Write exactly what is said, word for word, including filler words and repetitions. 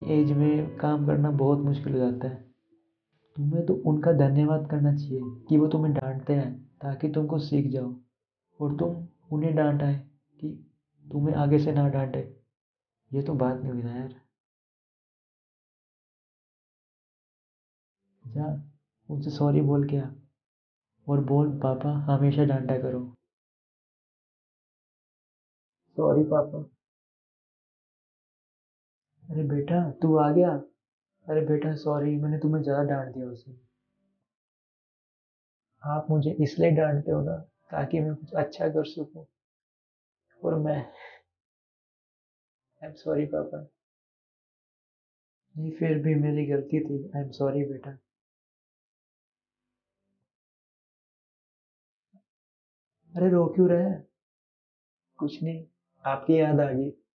As में काम करना बहुत मुश्किल हो जाता है। तुम्हें तो उनका धन्यवाद करना चाहिए कि वो तुम्हें डांटते हैं ताकि तुमको सीख जाओ, और तुम उन्हें डांटा है कि तुम्हें आगे से ना डांटे। ये तो बात नहीं हुई ना यार। जा, उनसे सॉरी बोल के आ, और बोल पापा हमेशा डांटा करो। सॉरी पापा। अरे बेटा तू आ गया। अरे बेटा सॉरी, मैंने तुम्हें ज़्यादा डांट दिया उसे। आप मुझे इसलिए डांटते हो ना ताकि मैं कुछ अच्छा कर सकूं, और मैं आई एम सॉरी पापा। नहीं, फिर भी मेरी गलती थी, आई एम सॉरी बेटा। अरे रो क्यों रहे हैं? कुछ नहीं, आपकी याद आ गई।